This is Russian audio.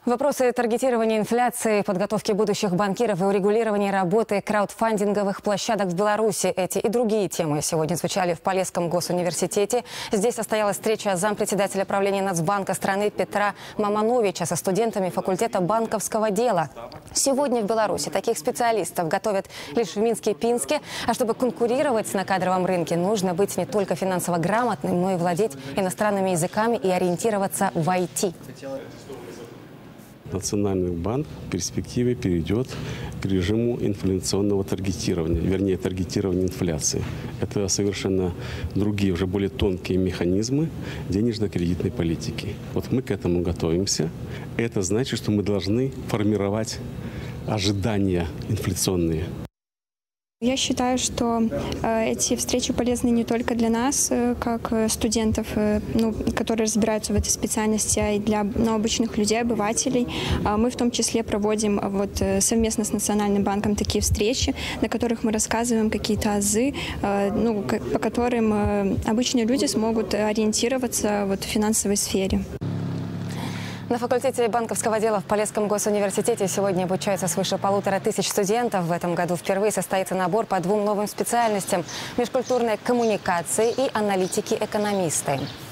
Вопросы таргетирования инфляции, подготовки будущих банкиров и урегулирования работы краудфандинговых площадок в Беларуси. Эти и другие темы сегодня звучали в Полесском госуниверситете. Здесь состоялась встреча зампредседателя правления Нацбанка страны Петра Мамановича со студентами факультета банковского дела. Сегодня в Беларуси таких специалистов готовят лишь в Минске и Пинске. А чтобы конкурировать на кадровом рынке, нужно быть не только финансово грамотным, но и владеть иностранными языками и ориентироваться в IT. Национальный банк в перспективе перейдет к режиму инфляционного таргетирования, вернее, таргетирования инфляции. Это совершенно другие, уже более тонкие механизмы денежно-кредитной политики. Вот мы к этому готовимся. Это значит, что мы должны формировать ожидания инфляционные. Я считаю, что эти встречи полезны не только для нас, как студентов, которые разбираются в этой специальности, а и для обычных людей, обывателей. Мы в том числе проводим совместно с Национальным банком такие встречи, на которых мы рассказываем какие-то азы, по которым обычные люди смогут ориентироваться в финансовой сфере. На факультете банковского дела в Полесском госуниверситете сегодня обучается свыше 1500 студентов. В этом году впервые состоится набор по двум новым специальностям – межкультурной коммуникации и аналитики-экономисты.